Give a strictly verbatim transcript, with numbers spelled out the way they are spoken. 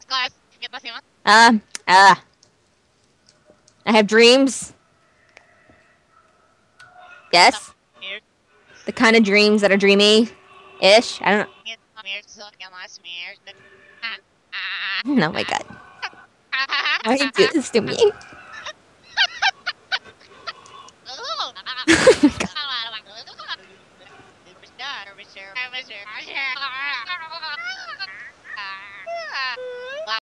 Uh, uh. I have dreams. Yes? The kind of dreams that are dreamy-ish. I don't know. Oh my god. Why do you do this to me?